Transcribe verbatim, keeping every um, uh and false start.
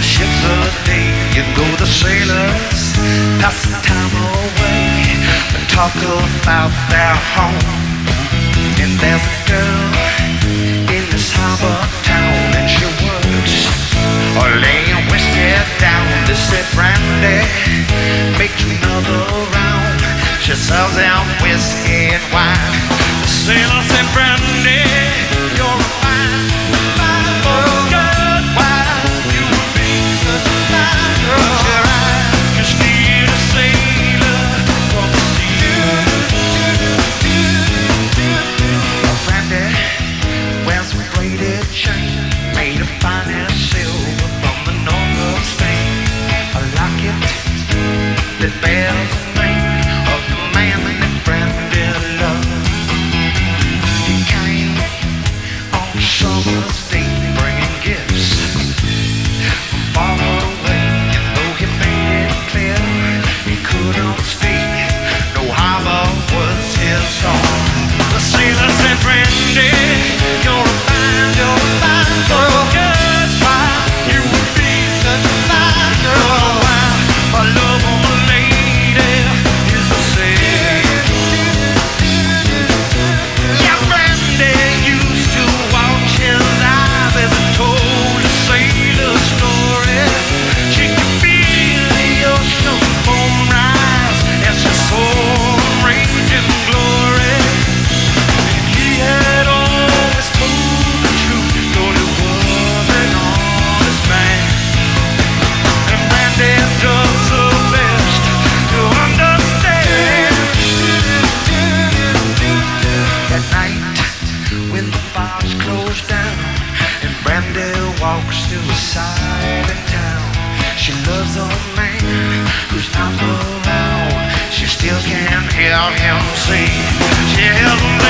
the ships of the day, you go the sailors, pass the time away, and talk about their home. And there's a girl in this harbor town, and she works, or laying whiskey down. They said, Brandy, make another round. She sells them whiskey and wine. The sailor said, Brandy, you're a fine, fine girl. Good, why you would be such a fine girl? Close your eyes, just need a sailor from the sea. Brandy wears a braided chain made of finest silver from the north of Spain. A locket that bears the name of the man that Brandy loved. He came on a summer's day bringing gifts from far away, and though he made it clear he couldn't stay, no harbor was his home. The sailor said, Brandy, you're a fine, you're a fine girl. Just why you would be such a fine girl? Why my love of a lady is the same. Yeah, Brandy used to watch his eyes as he told the sailor story. She could feel the ocean foam rise as she saw him raging glory. He had always told the truth, though he was an honest man. And Brandy does her best to understand. At night, when the bars close down, and Brandy walks through a silent town, she loves a man who's not around. She still can hear him say, she hears him